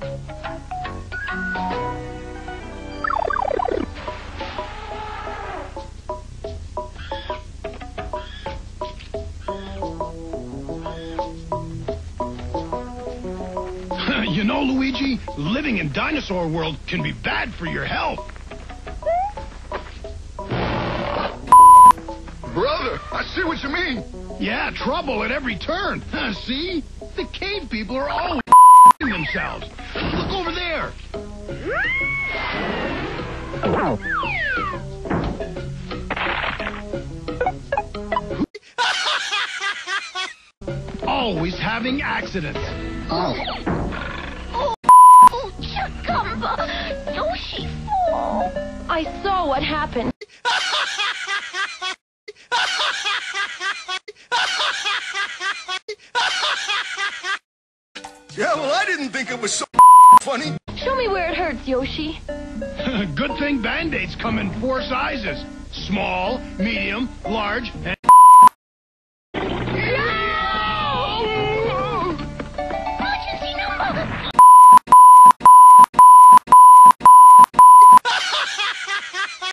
You know, Luigi, living in dinosaur world can be bad for your health. Brother, I see what you mean. Yeah, trouble at every turn. See? The cave people are always themselves. Look over there. Always having accidents. Oh, Chuckumba! Yoshi fall! I saw what happened. Yeah, well, I didn't think it was so funny. Show me where it hurts, Yoshi. Good thing Band-Aids come in 4 sizes. Small, medium, large, and